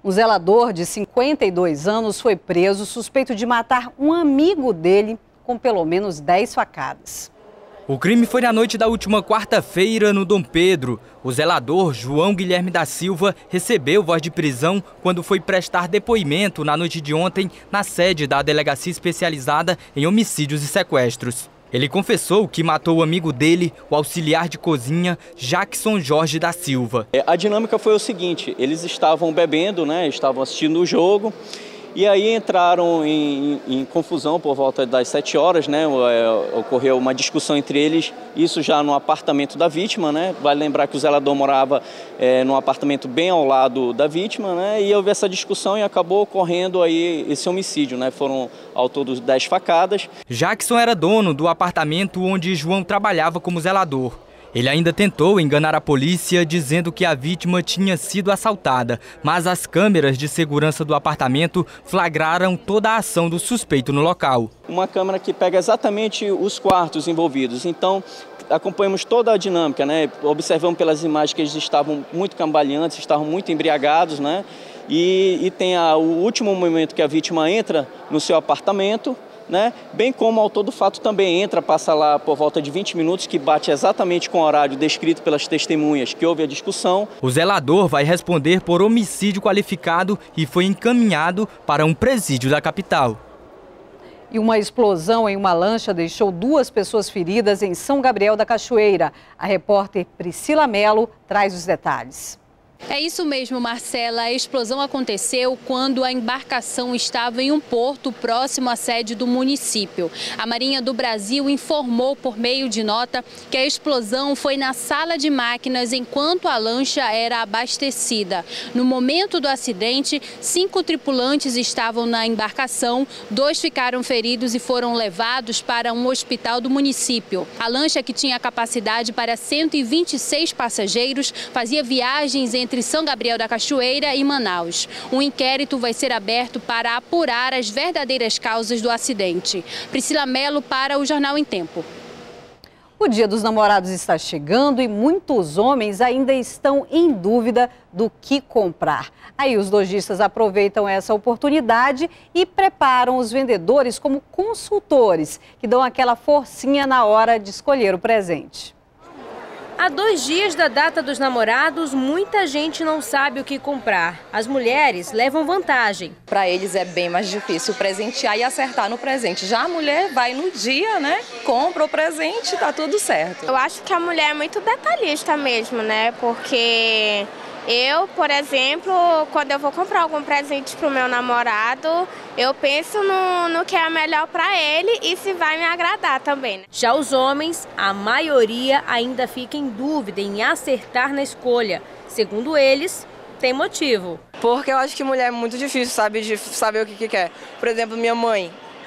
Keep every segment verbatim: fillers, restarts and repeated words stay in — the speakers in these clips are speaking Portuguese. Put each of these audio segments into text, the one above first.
Um zelador de cinquenta e dois anos foi preso suspeito de matar um amigo dele com pelo menos dez facadas. O crime foi na noite da última quarta-feira no Dom Pedro. O zelador João Guilherme da Silva recebeu voz de prisão quando foi prestar depoimento na noite de ontem na sede da Delegacia Especializada em Homicídios e Sequestros. Ele confessou que matou o amigo dele, o auxiliar de cozinha, Jackson Jorge da Silva. A dinâmica foi o seguinte, eles estavam bebendo, né, estavam assistindo o jogo, e aí entraram em, em confusão por volta das sete horas, né, ocorreu uma discussão entre eles, isso já no apartamento da vítima, né, vale lembrar que o zelador morava é, num apartamento bem ao lado da vítima, né, e houve essa discussão e acabou ocorrendo aí esse homicídio, né, foram ao todo dez facadas. Jackson era dono do apartamento onde João trabalhava como zelador. Ele ainda tentou enganar a polícia dizendo que a vítima tinha sido assaltada, mas as câmeras de segurança do apartamento flagraram toda a ação do suspeito no local. Uma câmera que pega exatamente os quartos envolvidos, então acompanhamos toda a dinâmica, né? Observamos pelas imagens que eles estavam muito cambaleantes, estavam muito embriagados, né? E, e tem a, o último momento que a vítima entra no seu apartamento, né? Bem como ao todo fato também entra, passa lá por volta de vinte minutos, que bate exatamente com o horário descrito pelas testemunhas que houve a discussão. O zelador vai responder por homicídio qualificado e foi encaminhado para um presídio da capital. E uma explosão em uma lancha deixou duas pessoas feridas em São Gabriel da Cachoeira. A repórter Priscila Melo traz os detalhes. É isso mesmo, Marcela. A explosão aconteceu quando a embarcação estava em um porto próximo à sede do município. A Marinha do Brasil informou por meio de nota que a explosão foi na sala de máquinas enquanto a lancha era abastecida. No momento do acidente, cinco tripulantes estavam na embarcação, dois ficaram feridos e foram levados para um hospital do município. A lancha, que tinha capacidade para cento e vinte e seis passageiros, fazia viagens entre entre São Gabriel da Cachoeira e Manaus. Um inquérito vai ser aberto para apurar as verdadeiras causas do acidente. Priscila Melo para o Jornal em Tempo. O Dia dos Namorados está chegando e muitos homens ainda estão em dúvida do que comprar. Aí os lojistas aproveitam essa oportunidade e preparam os vendedores como consultores, que dão aquela forcinha na hora de escolher o presente. Há dois dias da data dos namorados, muita gente não sabe o que comprar. As mulheres levam vantagem. Para eles é bem mais difícil presentear e acertar no presente. Já a mulher vai no dia, né? Compra o presente, tá tudo certo. Eu acho que a mulher é muito detalhista mesmo, né? Porque eu, por exemplo, quando eu vou comprar algum presente para o meu namorado, eu penso no, no que é melhor para ele e se vai me agradar também, né? Já os homens, a maioria ainda fica em dúvida em acertar na escolha. Segundo eles, tem motivo. Porque eu acho que mulher é muito difícil, sabe, de saber o que, que quer. Por exemplo, minha mãe,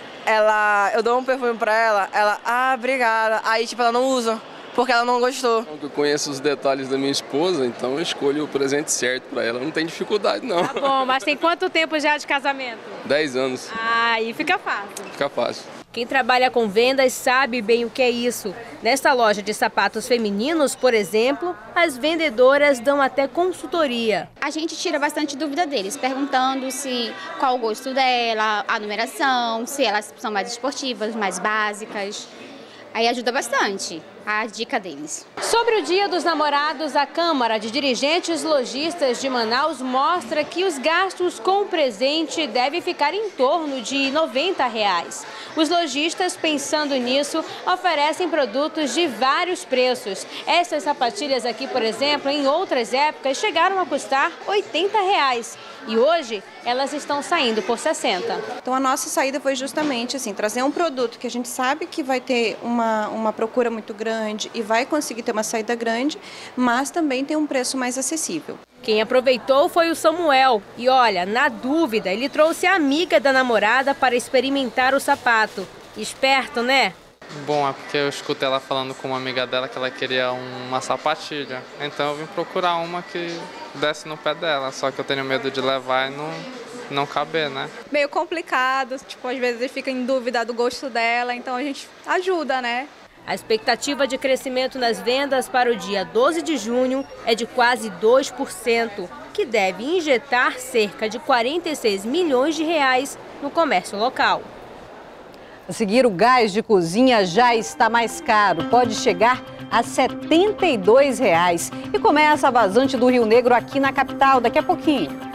ela, eu dou um perfume para ela, ela, ah, obrigada. Aí, tipo, ela não usa. Porque ela não gostou. Eu conheço os detalhes da minha esposa, então eu escolho o presente certo para ela. Não tem dificuldade, não. Tá bom, mas tem quanto tempo já de casamento? Dez anos. Ah, aí fica fácil. Fica fácil. Quem trabalha com vendas sabe bem o que é isso. Nesta loja de sapatos femininos, por exemplo, as vendedoras dão até consultoria. A gente tira bastante dúvida deles, perguntando se qual o gosto dela, a numeração, se elas são mais esportivas, mais básicas. Aí ajuda bastante a dica deles. Sobre o Dia dos Namorados, a Câmara de Dirigentes Lojistas de Manaus mostra que os gastos com o presente devem ficar em torno de noventa reais. Os lojistas, pensando nisso, oferecem produtos de vários preços. Essas sapatilhas aqui, por exemplo, em outras épocas chegaram a custar oitenta reais. E hoje elas estão saindo por sessenta. Então a nossa saída foi justamente assim, trazer um produto que a gente sabe que vai ter uma, uma procura muito grande e vai conseguir ter uma saída grande, mas também tem um preço mais acessível. Quem aproveitou foi o Samuel e olha, na dúvida, ele trouxe a amiga da namorada para experimentar o sapato. Esperto, né? Bom, é porque eu escutei ela falando com uma amiga dela que ela queria uma sapatilha. Então eu vim procurar uma que desse no pé dela, só que eu tenho medo de levar e não, não caber, né? Meio complicado, tipo, às vezes fica em dúvida do gosto dela, então a gente ajuda, né? A expectativa de crescimento nas vendas para o dia doze de junho é de quase dois por cento. que deve injetar cerca de quarenta e seis milhões de reais no comércio local. A seguir, o gás de cozinha já está mais caro, pode chegar a setenta e dois reais. E começa a vazante do Rio Negro aqui na capital, daqui a pouquinho.